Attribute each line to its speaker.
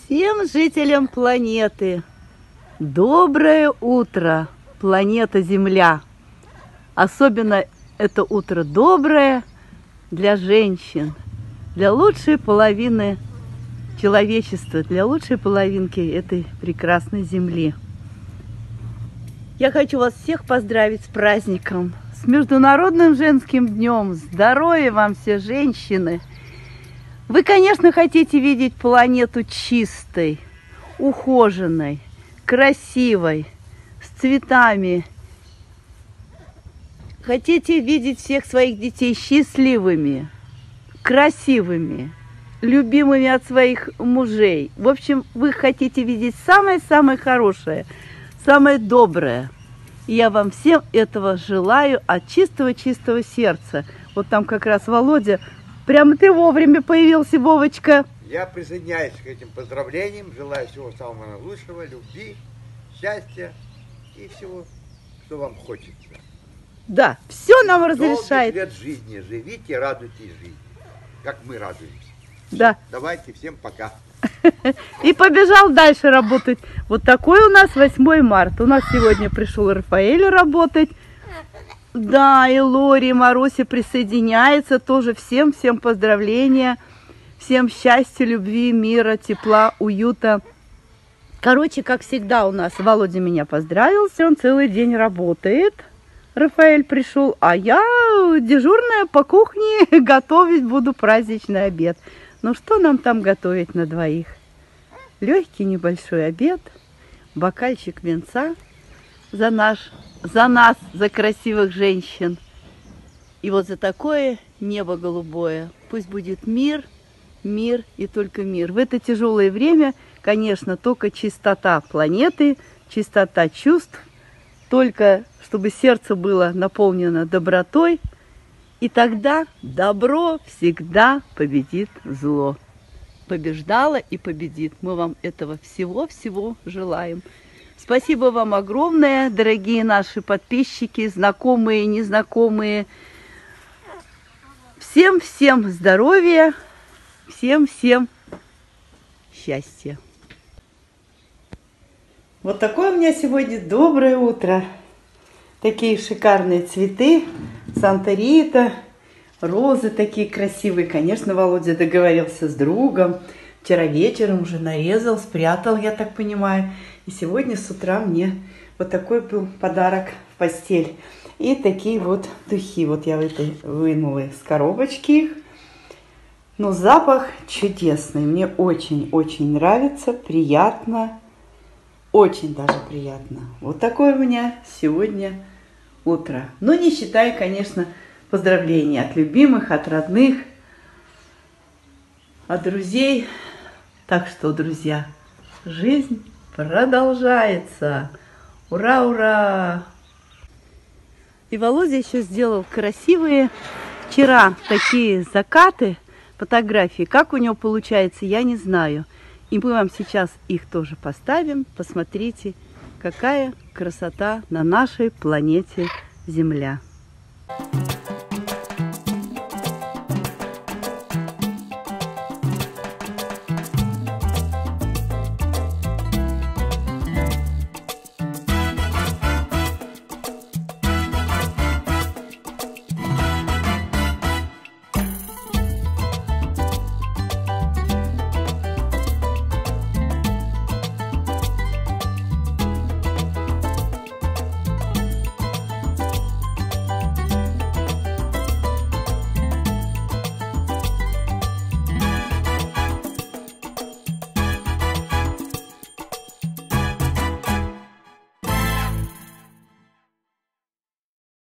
Speaker 1: Всем жителям планеты доброе утро, планета Земля. Особенно это утро доброе для женщин, для лучшей половины человечества, для лучшей половинки этой прекрасной Земли. Я хочу вас всех поздравить с праздником, с Международным женским днем. Здоровья вам, все женщины! Вы, конечно, хотите видеть планету чистой, ухоженной, красивой, с цветами. Хотите видеть всех своих детей счастливыми, красивыми, любимыми от своих мужей. В общем, вы хотите видеть самое-самое хорошее, самое доброе. И я вам всем этого желаю от чистого-чистого сердца. Вот там как раз Володя. Прямо ты вовремя появился, Вовочка.
Speaker 2: Я присоединяюсь к этим поздравлениям. Желаю всего самого лучшего, любви, счастья и всего, что вам хочется.
Speaker 1: Да, все нам разрешает.
Speaker 2: Долгих лет жизни. Живите, радуйтесь жизни, как мы радуемся.
Speaker 1: Да.
Speaker 2: Давайте, всем пока.
Speaker 1: И побежал дальше работать. Вот такой у нас 8 марта. У нас сегодня пришел Рафаэль работать. Да, и Лори, и Маруся присоединяются тоже. Всем поздравления. Всем счастья, любви, мира, тепла, уюта. Короче, как всегда у нас Володя меня поздравил. Он целый день работает. Рафаэль пришел, а я дежурная по кухне готовить буду праздничный обед. Ну что нам там готовить на двоих? Легкий небольшой обед, бокальчик винца за нас, за красивых женщин. И вот за такое небо голубое. Пусть будет мир, мир и только мир. В это тяжелое время, конечно, только чистота планеты, чистота чувств, только чтобы сердце было наполнено добротой, и тогда добро всегда победит зло. Побеждало и победит. Мы вам этого всего-всего желаем. Спасибо вам огромное, дорогие наши подписчики, знакомые, незнакомые. Всем здоровья, всем счастья. Вот такое у меня сегодня доброе утро. Такие шикарные цветы, Санта-Рита, розы такие красивые. Конечно, Володя договорился с другом. Вчера вечером уже нарезал, спрятал, я так понимаю. И сегодня с утра мне вот такой был подарок в постель. И такие вот духи. Вот я вынула из коробочки их. Но запах чудесный. Мне очень нравится, приятно. Очень даже приятно. Вот такое у меня сегодня утро. Но не считая, конечно, поздравлений от любимых, от родных, от друзей. Так что, друзья, жизнь продолжается. Ура, ура! И Володя еще сделал красивые вчера такие закаты, фотографии. Как у него получается, я не знаю. И мы вам сейчас их тоже поставим. Посмотрите, какая красота на нашей планете Земля.